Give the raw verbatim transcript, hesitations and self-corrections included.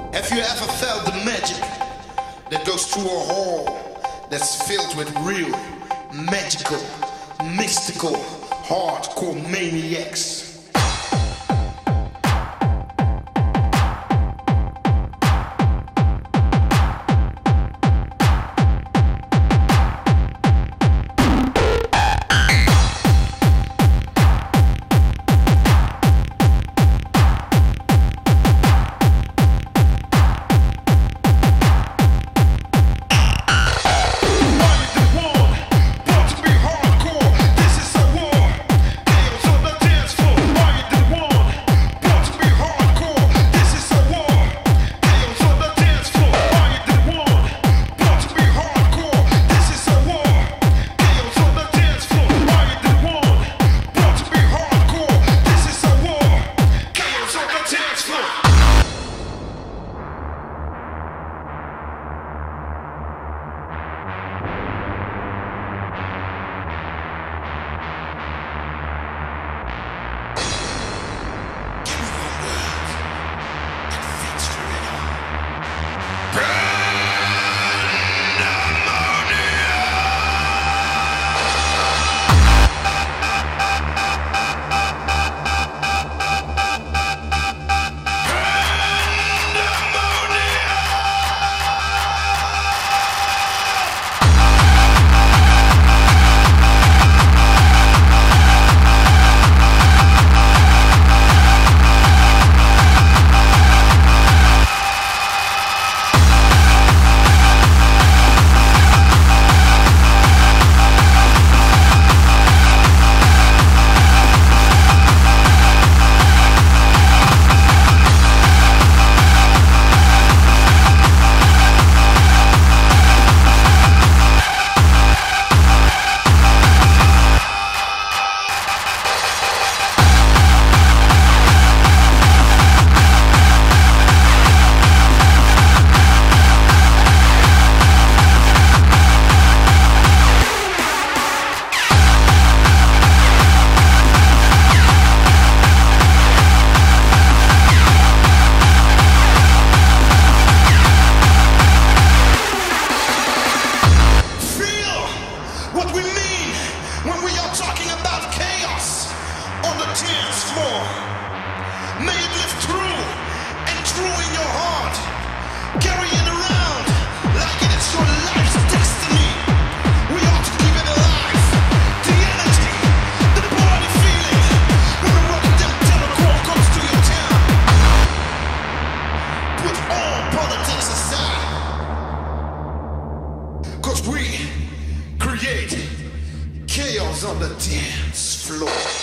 Have you ever felt the magic that goes through a hall that's filled with real, magical, mystical, hardcore maniacs? May it live true and true in your heart. Carry it around like it is your life's destiny. We ought to keep it alive. The energy, the body feeling. When the Rotterdam terror core comes to your town. Put all politics aside. Cause we create chaos on the dance floor.